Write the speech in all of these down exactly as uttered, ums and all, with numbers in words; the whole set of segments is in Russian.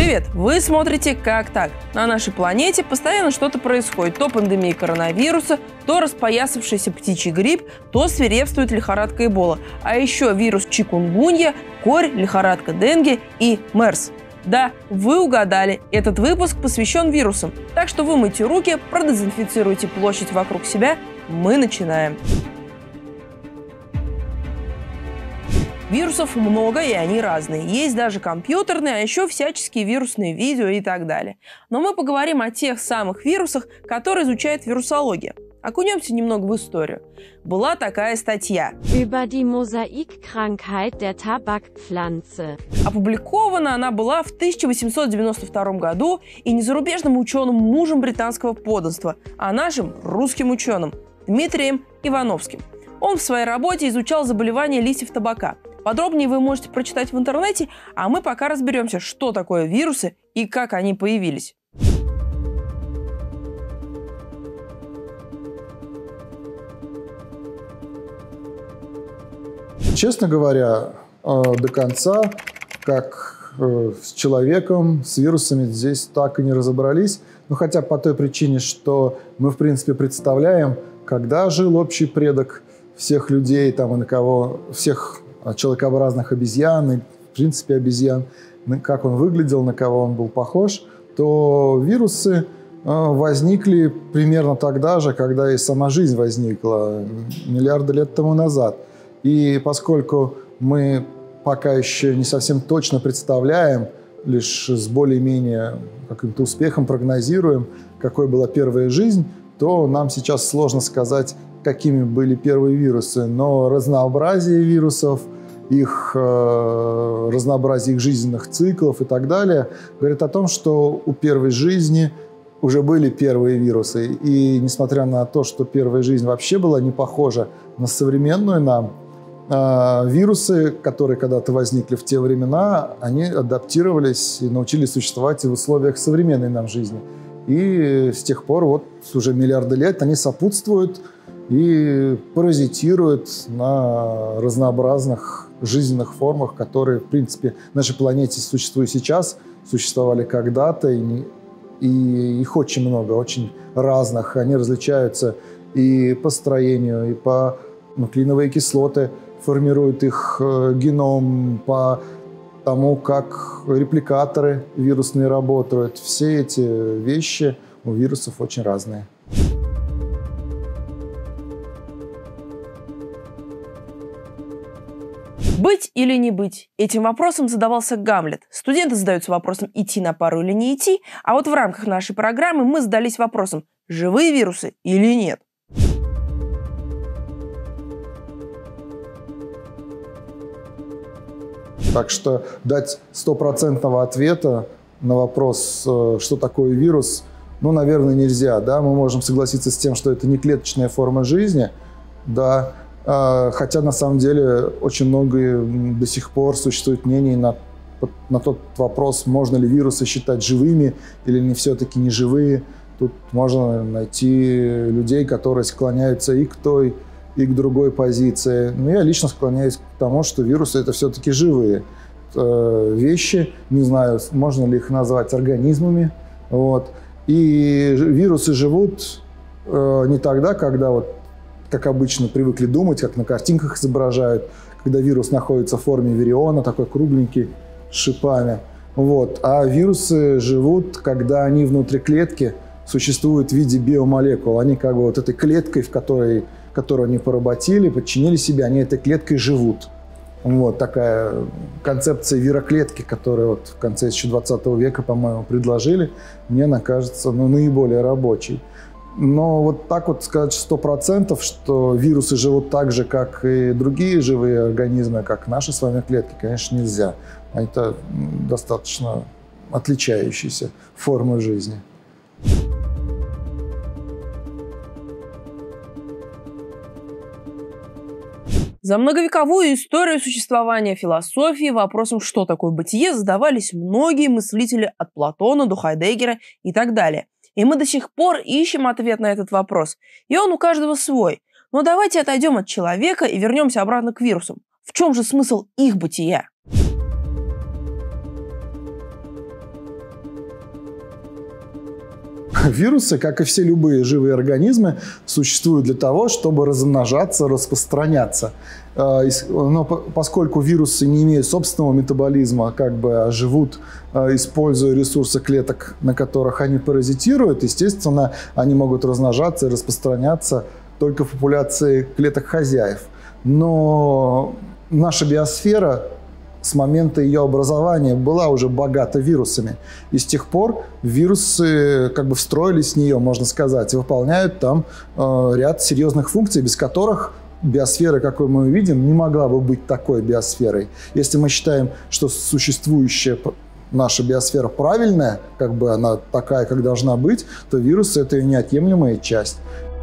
Привет! Вы смотрите «Как так?». На нашей планете постоянно что-то происходит. То пандемия коронавируса, то распоясавшийся птичий грипп, то свирепствует лихорадка Эбола. А еще вирус чикунгунья, корь, лихорадка денге и мерс. Да, вы угадали, этот выпуск посвящен вирусам. Так что вымойте руки, продезинфицируйте площадь вокруг себя. Мы начинаем. Вирусов много, и они разные. Есть даже компьютерные, а еще всяческие вирусные видео и так далее. Но мы поговорим о тех самых вирусах, которые изучает вирусология. Окунемся немного в историю. Была такая статья. Über die Mosaikkrankheit der Tabakpflanze. Опубликована она была в тысяча восемьсот девяносто втором году и не зарубежным ученым мужем британского подданства, а нашим русским ученым Дмитрием Ивановским. Он в своей работе изучал заболевания листьев табака. Подробнее вы можете прочитать в интернете, а мы пока разберемся, что такое вирусы и как они появились. Честно говоря, до конца, как с человеком, с вирусами здесь так и не разобрались. Ну, хотя по той причине, что мы, в принципе, представляем, когда жил общий предок всех людей, там, и на кого, всех человекообразных обезьян, и, в принципе, обезьян, как он выглядел, на кого он был похож, то вирусы возникли примерно тогда же, когда и сама жизнь возникла, миллиарды лет тому назад. И поскольку мы пока еще не совсем точно представляем, лишь с более-менее каким-то успехом прогнозируем, какой была первая жизнь, то нам сейчас сложно сказать, какими были первые вирусы. Но разнообразие вирусов, их э, разнообразие их жизненных циклов и так далее говорит о том, что у первой жизни уже были первые вирусы. И несмотря на то, что первая жизнь вообще была не похожа на современную нам, э, вирусы, которые когда-то возникли в те времена, они адаптировались и научились существовать и в условиях современной нам жизни. И с тех пор, вот уже миллиарды лет, они сопутствуют и паразитируют на разнообразных жизненных формах, которые, в принципе, на нашей планете существуют сейчас, существовали когда-то, и, не, и их очень много, очень разных. Они различаются и по строению, и по нуклеиновые кислоты формируют их э, геном, по тому, как репликаторы вирусные работают. Все эти вещи у вирусов очень разные. Быть или не быть? Этим вопросом задавался Гамлет. Студенты задаются вопросом, идти на пару или не идти, а вот в рамках нашей программы мы задались вопросом, живые вирусы или нет. Так что дать стопроцентного ответа на вопрос, что такое вирус, ну, наверное, нельзя. Да? Мы можем согласиться с тем, что это не клеточная форма жизни, да, хотя на самом деле очень много до сих пор существует мнений на, на тот вопрос, можно ли вирусы считать живыми или не все-таки не живые. Тут можно найти людей, которые склоняются и к той, и к другой позиции. Но я лично склоняюсь к тому, что вирусы – это все-таки живые э, вещи. Не знаю, можно ли их назвать организмами. Вот. И вирусы живут э, не тогда, когда, вот, как обычно привыкли думать, как на картинках изображают, когда вирус находится в форме вириона, такой кругленький, с шипами. Вот. А вирусы живут, когда они внутри клетки существуют в виде биомолекул. Они как бы вот этой клеткой, в которой которую они поработили, подчинили себе, они этой клеткой живут. Вот такая концепция вироклетки, которую вот в конце еще двадцатого века, по-моему, предложили, мне она кажется, ну, наиболее рабочей. Но вот так вот сказать сто процентов, что вирусы живут так же, как и другие живые организмы, как наши с вами клетки, конечно, нельзя. Это достаточно отличающиеся формы жизни. За многовековую историю существования философии вопросом, что такое бытие, задавались многие мыслители от Платона до Хайдеггера и так далее. И мы до сих пор ищем ответ на этот вопрос. И он у каждого свой. Но давайте отойдем от человека и вернемся обратно к вирусам. В чем же смысл их бытия? вирусы, как и все любые живые организмы, существуют для того, чтобы размножаться, распространяться. Но поскольку вирусы не имеют собственного метаболизма, как бы живут, используя ресурсы клеток, на которых они паразитируют, естественно, они могут размножаться и распространяться только в популяции клеток хозяев. Но наша биосфера с момента ее образования была уже богата вирусами. И с тех пор вирусы как бы встроились в нее, можно сказать, и выполняют там э, ряд серьезных функций, без которых биосфера, какой мы видим, не могла бы быть такой биосферой. Если мы считаем, что существующая наша биосфера правильная, как бы она такая, как должна быть, то вирусы – это ее неотъемлемая часть.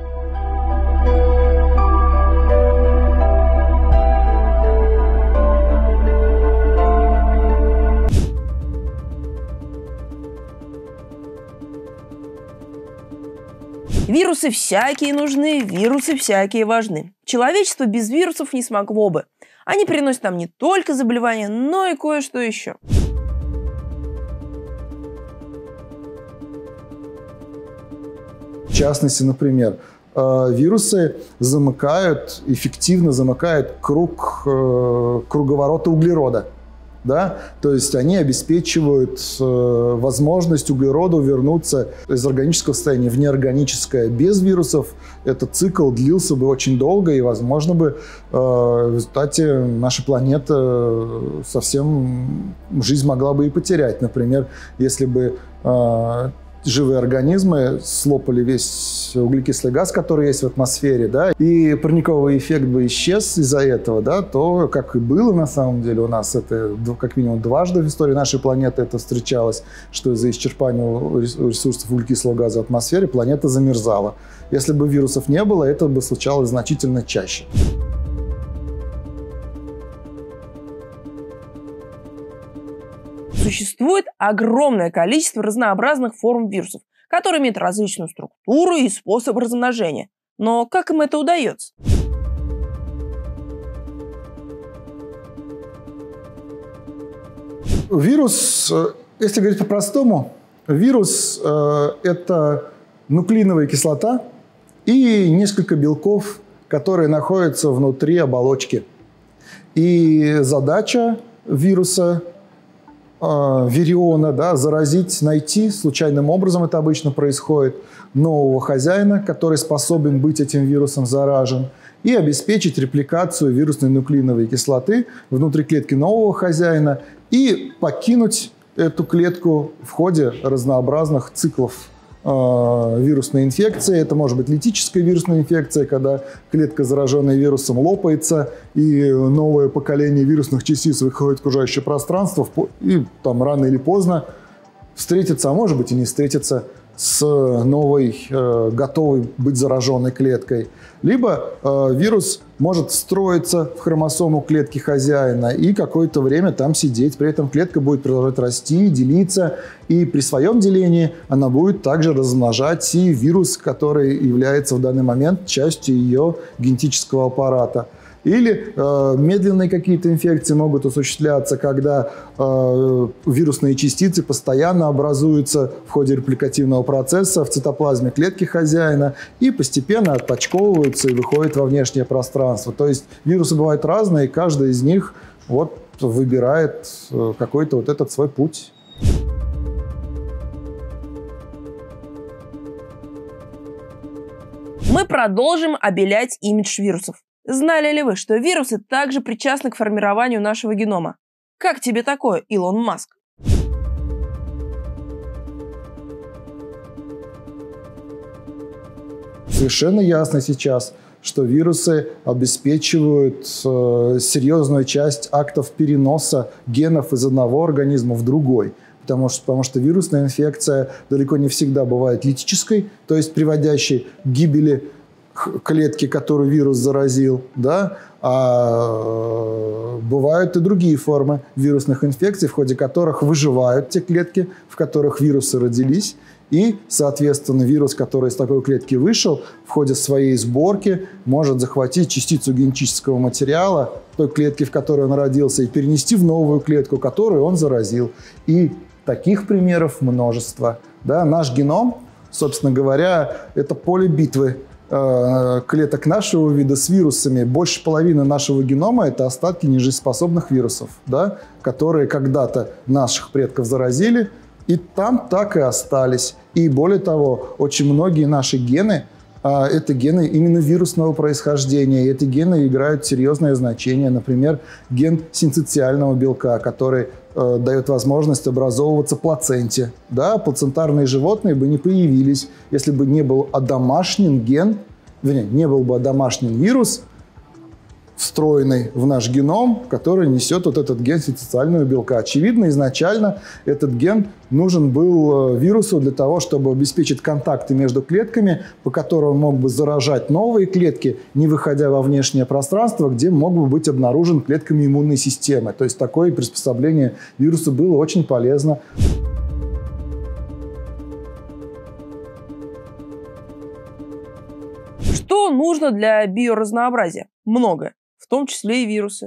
Вирусы всякие нужны, вирусы всякие важны. Человечество без вирусов не смогло бы. Они приносят нам не только заболевания, но и кое-что еще. В частности, например, вирусы замыкают, эффективно замыкают круг круговорота углерода. Да? То есть они обеспечивают э, возможность углероду вернуться из органического состояния в неорганическое. Без вирусов этот цикл длился бы очень долго, и, возможно, бы э, в результате наша планета совсем жизнь могла бы и потерять. Например, если бы э, живые организмы слопали весь углекислый газ, который есть в атмосфере, да, и парниковый эффект бы исчез из-за этого, да, то, как и было на самом деле у нас, это как минимум дважды в истории нашей планеты это встречалось, что из-за исчерпания ресурсов углекислого газа в атмосфере планета замерзала. Если бы вирусов не было, это бы случалось значительно чаще. Существует огромное количество разнообразных форм вирусов, которые имеют различную структуру и способ размножения. Но как им это удается? Вирус, если говорить по-простому, вирус э, – это нуклеиновая кислота и несколько белков, которые находятся внутри оболочки. И задача вируса вириона, да, заразить, найти, случайным образом это обычно происходит, нового хозяина, который способен быть этим вирусом заражен, и обеспечить репликацию вирусной нуклеиновой кислоты внутри клетки нового хозяина и покинуть эту клетку в ходе разнообразных циклов вирусной инфекции. Это может быть литическая вирусная инфекция, когда клетка, зараженная вирусом, лопается, и новое поколение вирусных частиц выходит в окружающее пространство, и там рано или поздно встретится, а может быть и не встретится, с новой, э, готовой быть зараженной клеткой. Либо э, вирус может встроиться в хромосому клетки хозяина и какое-то время там сидеть. При этом клетка будет продолжать расти, делиться. И при своем делении она будет также размножать и вирус, который является в данный момент частью ее генетического аппарата. Или э, медленные какие-то инфекции могут осуществляться, когда э, вирусные частицы постоянно образуются в ходе репликативного процесса в цитоплазме клетки хозяина и постепенно отпочковываются и выходят во внешнее пространство. То есть вирусы бывают разные, и каждый из них вот, выбирает э, какой-то вот этот свой путь. Мы продолжим обелять имидж вирусов. Знали ли вы, что вирусы также причастны к формированию нашего генома? Как тебе такое, Илон Маск? Совершенно ясно сейчас, что вирусы обеспечивают э, серьезную часть актов переноса генов из одного организма в другой. Потому что, потому что вирусная инфекция далеко не всегда бывает литической, то есть приводящей к гибели клетки, которую вирус заразил, да, а бывают и другие формы вирусных инфекций, в ходе которых выживают те клетки, в которых вирусы родились, и, соответственно, вирус, который из такой клетки вышел, в ходе своей сборки может захватить частицу генетического материала той клетки, в которой он родился, и перенести в новую клетку, которую он заразил. И таких примеров множество. Да, наш геном Собственно говоря, это поле битвы э, клеток нашего вида с вирусами. Больше половины нашего генома – это остатки нежизнеспособных вирусов, да, которые когда-то наших предков заразили, и там так и остались. И более того, очень многие наши гены а, – это гены именно вирусного происхождения. И эти гены играют серьезное значение. Например, ген синцитиального белка, который э, дает возможность образовываться плаценте. Да, плацентарные животные бы не появились, если бы не был одомашнен ген, вернее, не был бы одомашнен вирус, встроенный в наш геном, который несет вот этот ген синцитиального белка. Очевидно, изначально этот ген нужен был вирусу для того, чтобы обеспечить контакты между клетками, по которым он мог бы заражать новые клетки, не выходя во внешнее пространство, где мог бы быть обнаружен клетками иммунной системы. То есть такое приспособление вируса было очень полезно. Что нужно для биоразнообразия? Многое, в том числе и вирусы.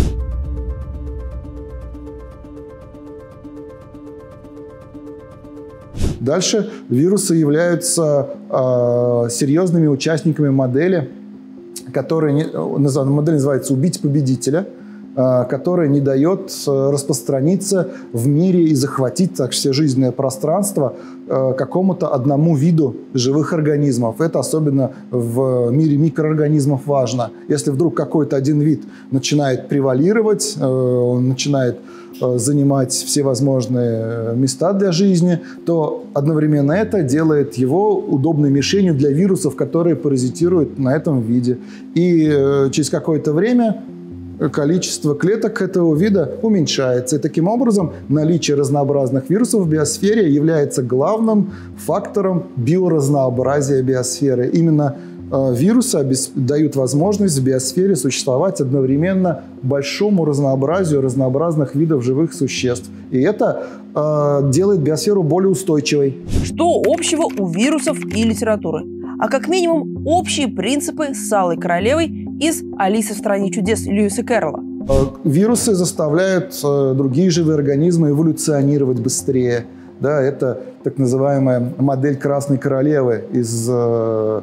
Дальше вирусы являются э, серьезными участниками модели, которая, модель называется «Убить победителя», э, которая не дает э, распространиться в мире и захватить так все жизненное пространство э, какому-то одному виду живых организмов. Это особенно в мире микроорганизмов важно. Если вдруг какой-то один вид начинает превалировать, э, он начинает занимать все возможные места для жизни, то одновременно это делает его удобной мишенью для вирусов, которые паразитируют на этом виде. И через какое-то время количество клеток этого вида уменьшается. И таким образом наличие разнообразных вирусов в биосфере является главным фактором биоразнообразия биосферы. Именно вирусы дают возможность в биосфере существовать одновременно большому разнообразию разнообразных видов живых существ. И это э, делает биосферу более устойчивой. Что общего у вирусов и литературы? А как минимум общие принципы с Алой Королевой из «Алисы в стране чудес» Льюиса Кэрролла. Вирусы заставляют э, другие живые организмы эволюционировать быстрее. Да, это так называемая модель Красной Королевы из э,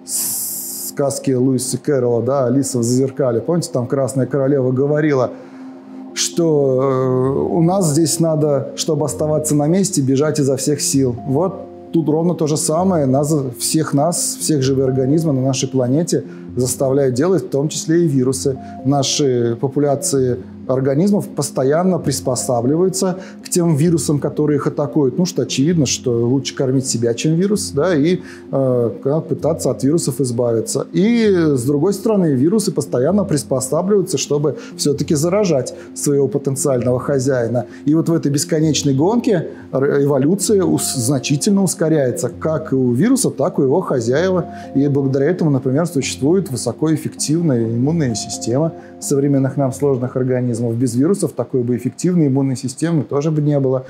сказки Льюиса Кэрролла, да, «Алиса в зазеркалье». Помните, там Красная Королева говорила, что э, у нас здесь надо, чтобы оставаться на месте, бежать изо всех сил. Вот тут ровно то же самое. Нас, всех нас, всех живых организмов на нашей планете заставляют делать, в том числе и вирусы. Наши популяции организмов постоянно приспосабливаются к тем вирусам, которые их атакуют. Ну, что очевидно, что лучше кормить себя, чем вирус, да, и э, пытаться от вирусов избавиться. И, с другой стороны, вирусы постоянно приспосабливаются, чтобы все-таки заражать своего потенциального хозяина. И вот в этой бесконечной гонке эволюция значительно ускоряется, как и у вируса, так и у его хозяева. И благодаря этому, например, существует высокоэффективная иммунная система современных нам сложных организмов. Без вирусов такой бы эффективной иммунной системы тоже бы не было.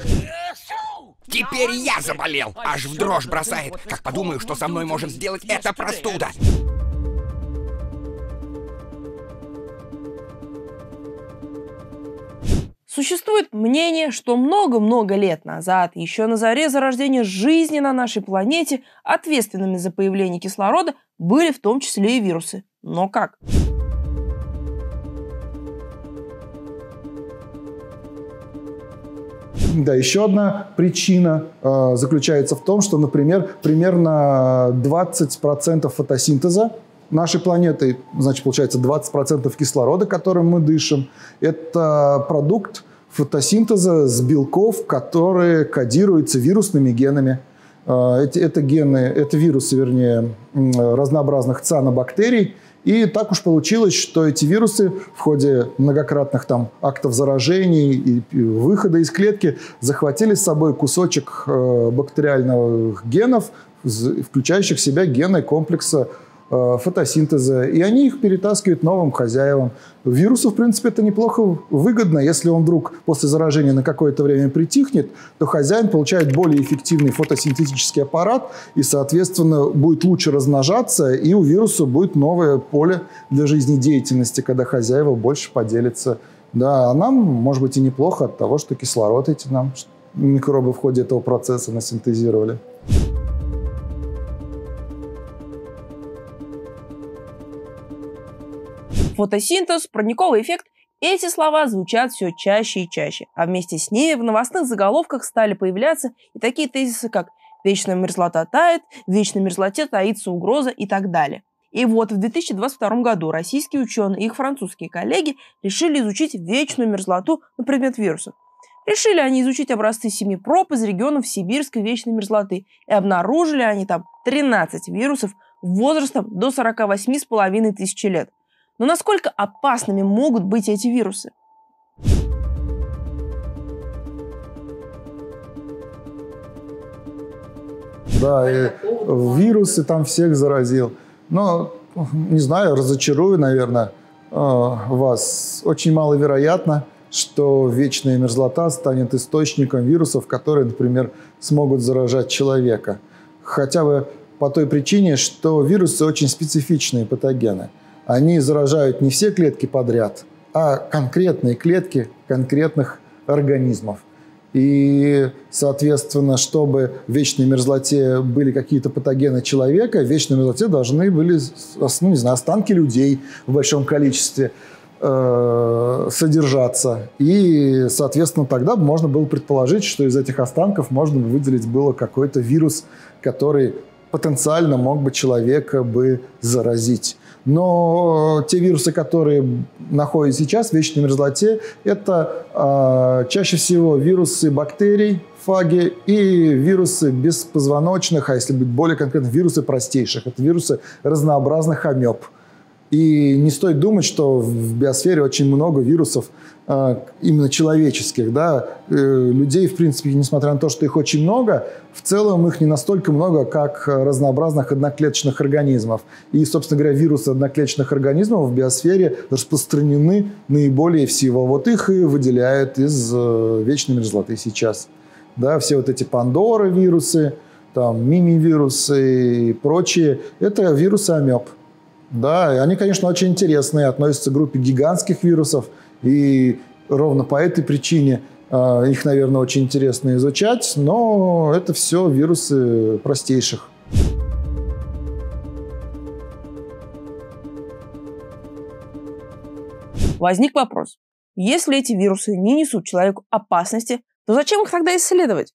Теперь я заболел. Аж в дрожь бросает. Как подумаю, что со мной может сделать эта простуда. Существует мнение, что много-много лет назад, еще на заре зарождения жизни на нашей планете, ответственными за появление кислорода были в том числе и вирусы. Но как? Да, еще одна причина э, заключается в том, что, например, примерно двадцать процентов фотосинтеза нашей планеты, значит, получается двадцать процентов кислорода, которым мы дышим, это продукт фотосинтеза с белков, которые кодируются вирусными генами. Э, эти, это гены, это вирусы, вернее, разнообразных цианобактерий. И так уж получилось, что эти вирусы в ходе многократных там актов заражений и выхода из клетки захватили с собой кусочек э, бактериальных генов, включающих в себя гены комплекса э, фотосинтеза. И они их перетаскивают новым хозяевам. Вирусу, в принципе, это неплохо выгодно. Если он вдруг после заражения на какое-то время притихнет, то хозяин получает более эффективный фотосинтетический аппарат и, соответственно, будет лучше размножаться, и у вируса будет новое поле для жизнедеятельности, когда хозяева больше поделятся. Да, а нам, может быть, и неплохо от того, что кислород эти нам микробы в ходе этого процесса насинтезировали. Фотосинтез, парниковый эффект – эти слова звучат все чаще и чаще. А вместе с ними в новостных заголовках стали появляться и такие тезисы, как «вечная мерзлота тает», «в вечной мерзлоте таится угроза» и так далее. И вот в две тысячи двадцать втором году российские ученые и их французские коллеги решили изучить вечную мерзлоту на предмет вирусов. Решили они изучить образцы семи проб из регионов сибирской вечной мерзлоты, и обнаружили они там тринадцать вирусов возрастом до сорока восьми с половиной тысячи лет. Но насколько опасными могут быть эти вирусы? Да, и вирусы там всех заразил. Но, не знаю, разочарую, наверное, вас. Очень маловероятно, что вечная мерзлота станет источником вирусов, которые, например, смогут заражать человека. Хотя бы по той причине, что вирусы очень специфичные патогены. Они заражают не все клетки подряд, а конкретные клетки конкретных организмов. И, соответственно, чтобы в вечной мерзлоте были какие-то патогены человека, в вечной мерзлоте должны были, ну, не знаю, останки людей в большом количестве э, содержаться. И, соответственно, тогда можно было предположить, что из этих останков можно выделить было какой-то вирус, который потенциально мог бы человека бы заразить. Но те вирусы, которые находятся сейчас в вечной мерзлоте, это э, чаще всего вирусы бактерий, фаги и вирусы беспозвоночных, а если быть более конкретно, вирусы простейших. Это вирусы разнообразных амеб. И не стоит думать, что в биосфере очень много вирусов э, именно человеческих. Да? Э, людей, в принципе, несмотря на то, что их очень много, в целом их не настолько много, как разнообразных одноклеточных организмов. И, собственно говоря, вирусы одноклеточных организмов в биосфере распространены наиболее всего. Вот их и выделяют из э, вечной мерзлоты сейчас. Да? Все вот эти пандора-вирусы, там, мими-вирусы и прочие – это вирусы амеб. Да, и они, конечно, очень интересные, относятся к группе гигантских вирусов, и ровно по этой причине э, их, наверное, очень интересно изучать, но это все вирусы простейших. Возник вопрос. Если эти вирусы не несут человеку опасности, то зачем их тогда исследовать?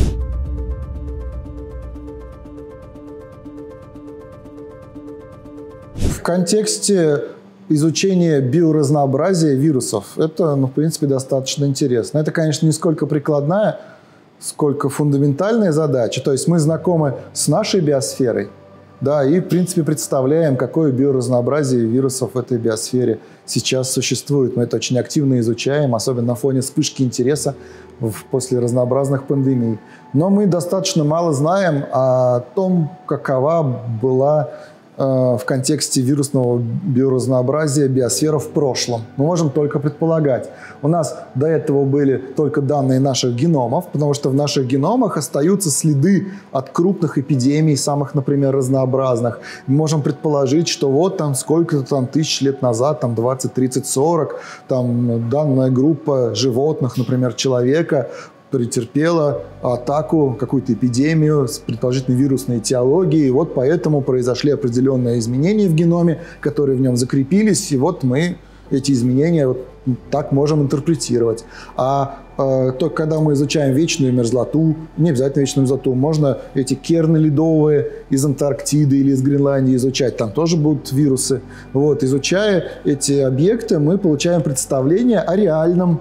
В контексте изучения биоразнообразия вирусов это, ну, в принципе, достаточно интересно. Это, конечно, не сколько прикладная, сколько фундаментальная задача. То есть мы знакомы с нашей биосферой, да, и, в принципе, представляем, какое биоразнообразие вирусов в этой биосфере сейчас существует. Мы это очень активно изучаем, особенно на фоне вспышки интереса после разнообразных пандемий. Но мы достаточно мало знаем о том, какова была в контексте вирусного биоразнообразия биосфера в прошлом. Мы можем только предполагать. У нас до этого были только данные наших геномов, потому что в наших геномах остаются следы от крупных эпидемий, самых, например, разнообразных. Мы можем предположить, что вот там сколько-то там тысяч лет назад, там двадцать, тридцать, сорок, там данная группа животных, например, человека, претерпела атаку, какую-то эпидемию с предположительной вирусной этиологией. И вот поэтому произошли определенные изменения в геноме, которые в нем закрепились. И вот мы эти изменения вот так можем интерпретировать. А э, только когда мы изучаем вечную мерзлоту, не обязательно вечную мерзлоту, можно эти керны ледовые из Антарктиды или из Гренландии изучать. Там тоже будут вирусы. Вот, изучая эти объекты, мы получаем представление о реальном.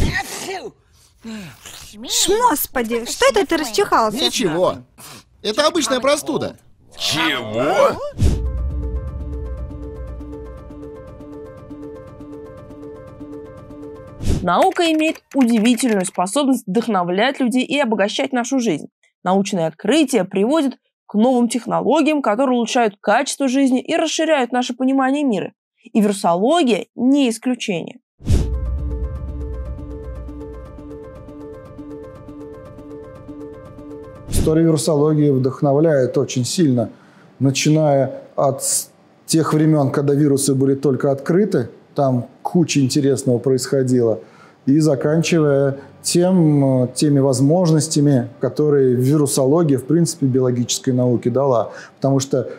Господи, что это ты расчихался? Ничего. Это обычная простуда. Чего? Наука имеет удивительную способность вдохновлять людей и обогащать нашу жизнь. Научные открытия приводят к новым технологиям, которые улучшают качество жизни и расширяют наше понимание мира. И вирусология не исключение. История вирусологии вдохновляет очень сильно, начиная от тех времен, когда вирусы были только открыты, там куча интересного происходило, и заканчивая тем, теми возможностями, которые вирусология, в принципе, биологической науке дала. Потому что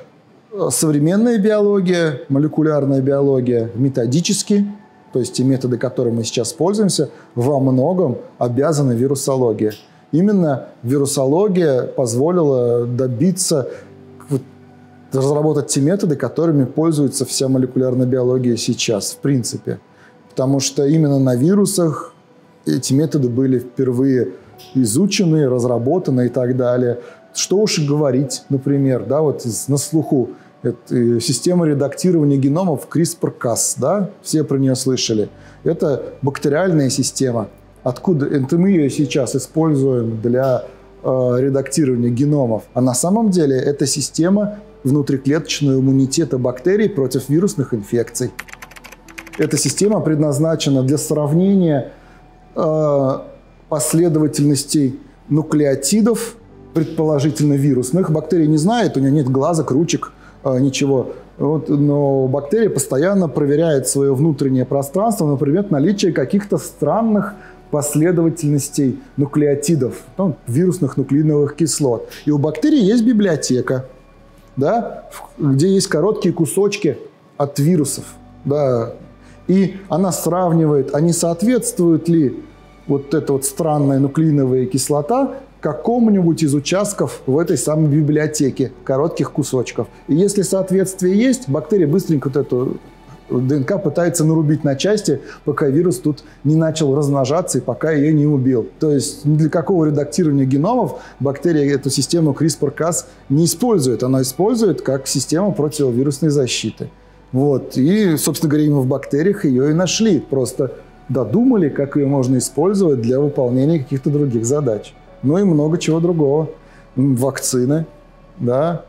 современная биология, молекулярная биология методически, то есть те методы, которыми мы сейчас пользуемся, во многом обязаны вирусологии. Именно вирусология позволила добиться, вот, разработать те методы, которыми пользуется вся молекулярная биология сейчас, в принципе. Потому что именно на вирусах эти методы были впервые изучены, разработаны и так далее. Что уж и говорить, например, да, вот на слуху. Это система редактирования геномов CRISPR Cas, да? Все про нее слышали. Это бактериальная система. Откуда? Это мы ее сейчас используем для э, редактирования геномов. А на самом деле это система внутриклеточного иммунитета бактерий против вирусных инфекций. Эта система предназначена для сравнения э, последовательностей нуклеотидов, предположительно вирусных. Бактерия не знает, у нее нет глазок, ручек, ничего. Вот, но бактерия постоянно проверяет свое внутреннее пространство на предмет наличия каких-то странных последовательностей нуклеотидов, ну, вирусных нуклеиновых кислот. И у бактерий есть библиотека, да, где есть короткие кусочки от вирусов. Да, и она сравнивает, а не соответствует ли вот эта вот странная нуклеиновая кислота какому-нибудь из участков в этой самой библиотеке коротких кусочков. И если соответствие есть, бактерия быстренько вот эту ДНК пытается нарубить на части, пока вирус тут не начал размножаться и пока ее не убил. То есть для какого редактирования геномов бактерия эту систему CRISPR-Cas не использует. Она использует как систему противовирусной защиты. Вот. И, собственно говоря, именно в бактериях ее и нашли. Просто додумали, как ее можно использовать для выполнения каких-то других задач. Ну и много чего другого. Вакцины, да.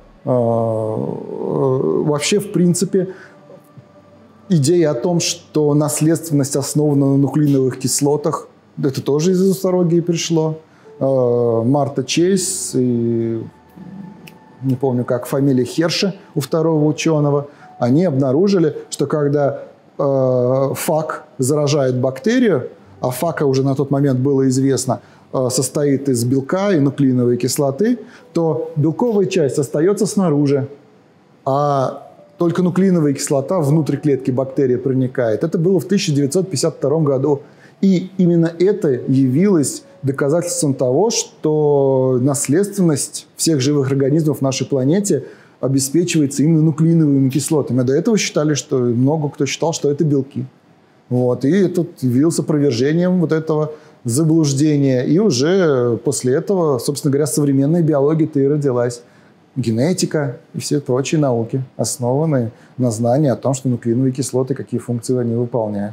Вообще, в принципе, идея о том, что наследственность основана на нуклеиновых кислотах, это тоже из вирусологии пришло. Марта Чейз и, не помню как, фамилия Херша у второго ученого, они обнаружили, что когда фак заражает бактерию, а фака уже на тот момент было известно, состоит из белка и нуклеиновой кислоты, то белковая часть остается снаружи, а только нуклеиновая кислота внутрь клетки бактерии проникает. Это было в тысяча девятьсот пятьдесят втором году. И именно это явилось доказательством того, что наследственность всех живых организмов в нашей планете обеспечивается именно нуклеиновыми кислотами. А до этого считали, что много кто считал, что это белки. Вот. И это явилось опровержением вот этого заблуждения. И уже после этого, собственно говоря, современная биология-то и родилась. Генетика и все прочие науки, основанные на знании о том, что нуклеиновые кислоты, какие функции они выполняют.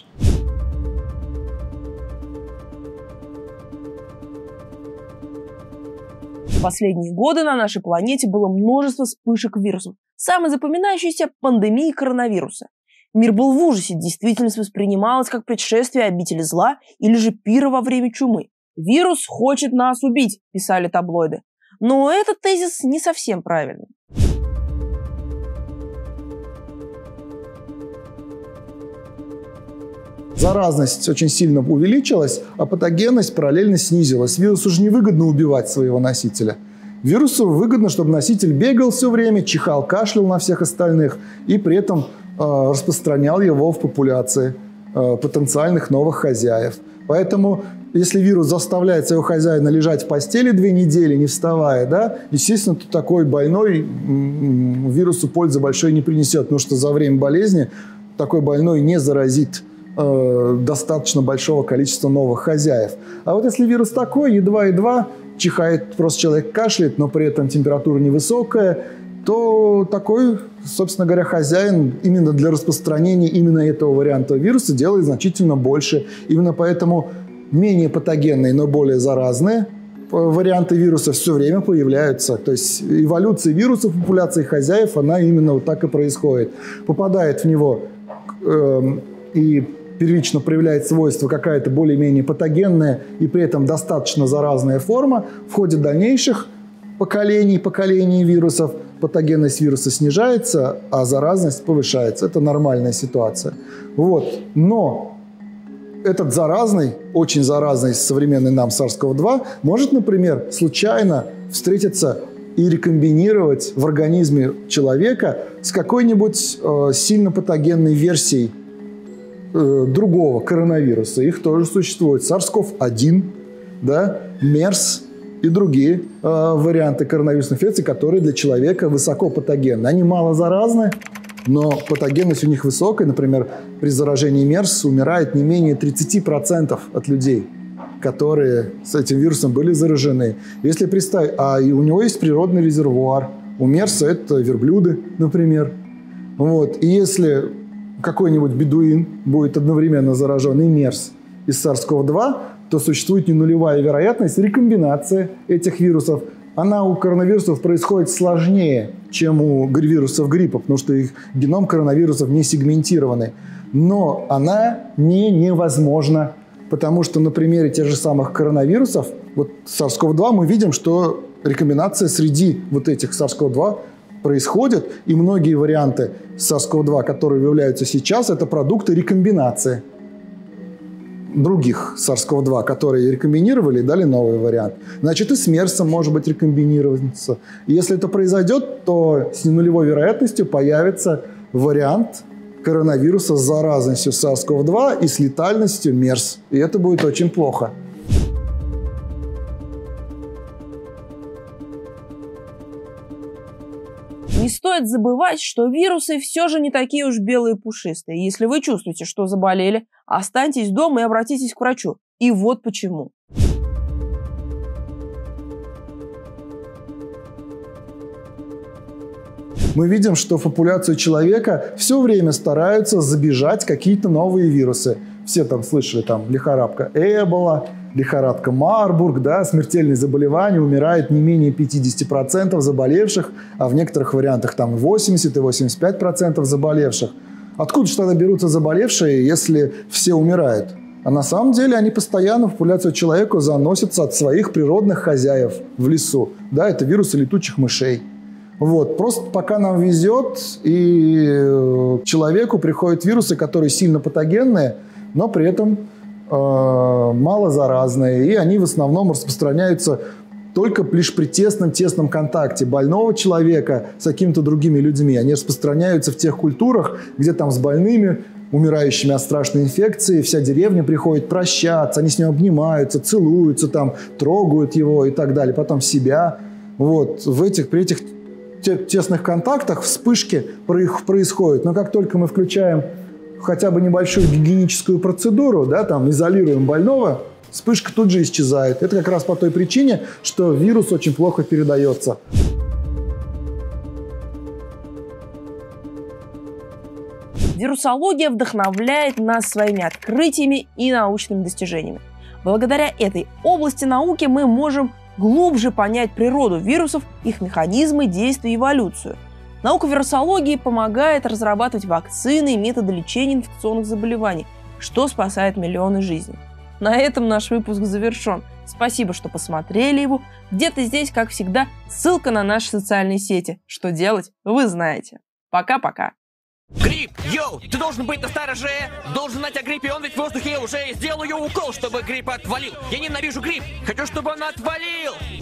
В последние годы на нашей планете было множество вспышек вирусов. Самой запоминающейся – пандемии коронавируса. Мир был в ужасе, действительность воспринималась как предшествие обители зла или же пира во время чумы. «Вирус хочет нас убить», – писали таблоиды. Но этот тезис не совсем правильный. Заразность очень сильно увеличилась, а патогенность параллельно снизилась. Вирусу уже невыгодно убивать своего носителя. Вирусу выгодно, чтобы носитель бегал все время, чихал, кашлял на всех остальных и при этом э, распространял его в популяции э, потенциальных новых хозяев. Поэтому, если вирус заставляет своего хозяина лежать в постели две недели, не вставая, да, естественно, то такой больной вирусу пользы большой не принесет, потому что за время болезни такой больной не заразит э, достаточно большого количества новых хозяев. А вот если вирус такой, едва-едва, чихает, просто человек кашляет, но при этом температура невысокая, то такой, собственно говоря, хозяин именно для распространения именно этого варианта вируса делает значительно больше. Именно поэтому менее патогенные, но более заразные варианты вируса все время появляются. То есть эволюция вируса в популяции хозяев, она именно вот так и происходит. Попадает в него э, и первично проявляет свойства какая-то более-менее патогенная и при этом достаточно заразная форма. В ходе дальнейших поколений, поколений вирусов патогенность вируса снижается, а заразность повышается. Это нормальная ситуация. Вот. Но этот заразный, очень заразный современный нам SARS-ков два может, например, случайно встретиться и рекомбинировать в организме человека с какой-нибудь э, сильно патогенной версией э, другого коронавируса. Их тоже существует. сарс ков один, да, мерс и другие э, варианты коронавирусной инфекции, которые для человека высоко патогенны. Они мало заразны, но патогенность у них высокая. Например, при заражении мерс умирает не менее тридцать процентов от людей, которые с этим вирусом были заражены. Если представить, а и у него есть природный резервуар. У мерса это верблюды, например. Вот. И если какой-нибудь бедуин будет одновременно заражен и мерс, и сарс ков два, то существует не нулевая вероятность рекомбинации этих вирусов. Она у коронавирусов происходит сложнее, чем у вирусов гриппа, потому что их геном коронавирусов не сегментированный. Но она не невозможна, потому что на примере тех же самых коронавирусов, вот сарс ков два, мы видим, что рекомбинация среди вот этих сарс ков два происходит, и многие варианты сарс ков два, которые выявляются сейчас, это продукты рекомбинации других сарс ков два, которые рекомбинировали и дали новый вариант. Значит, и с мерсом может быть рекомбинироваться. И если это произойдет, то с ненулевой вероятностью появится вариант коронавируса с заразностью сарс ков два и с летальностью мерс. И это будет очень плохо. Не стоит забывать, что вирусы все же не такие уж белые и пушистые. Если вы чувствуете, что заболели, останьтесь дома и обратитесь к врачу. И вот почему. Мы видим, что в популяцию человека все время стараются забежать какие-то новые вирусы. Все там слышали, там, лихорадка Эбола, лихорадка Марбург, да, смертельные заболевания, умирает не менее пятьдесят процентов заболевших, а в некоторых вариантах там восемьдесят и восемьдесят пять процентов заболевших. Откуда же тогда берутся заболевшие, если все умирают? А на самом деле они постоянно в популяцию человека заносятся от своих природных хозяев в лесу. Да, это вирусы летучих мышей. Вот. Просто пока нам везет, и к человеку приходят вирусы, которые сильно патогенные, но при этом э, мало заразные. И они в основном распространяются только лишь при тесном-тесном контакте больного человека с какими-то другими людьми. Они распространяются в тех культурах, где там с больными, умирающими от страшной инфекции, вся деревня приходит прощаться, они с ним обнимаются, целуются, там, трогают его и так далее, потом себя. Вот. В этих, при этих тесных контактах вспышки происходят. Но как только мы включаем хотя бы небольшую гигиеническую процедуру, да, там, изолируем больного, вспышка тут же исчезает. Это как раз по той причине, что вирус очень плохо передается. Вирусология вдохновляет нас своими открытиями и научными достижениями. Благодаря этой области науки мы можем глубже понять природу вирусов, их механизмы, действия и эволюцию. Наука вирусологии помогает разрабатывать вакцины и методы лечения инфекционных заболеваний, что спасает миллионы жизней. На этом наш выпуск завершен. Спасибо, что посмотрели его. Где-то здесь, как всегда, ссылка на наши социальные сети. Что делать, вы знаете. Пока-пока. Грипп, йоу, ты должен быть настороже, должен знать о гриппе, он ведь в воздухе уже. Сделаю укол, чтобы грипп отвалил. Я ненавижу грипп, хочу, чтобы он отвалил.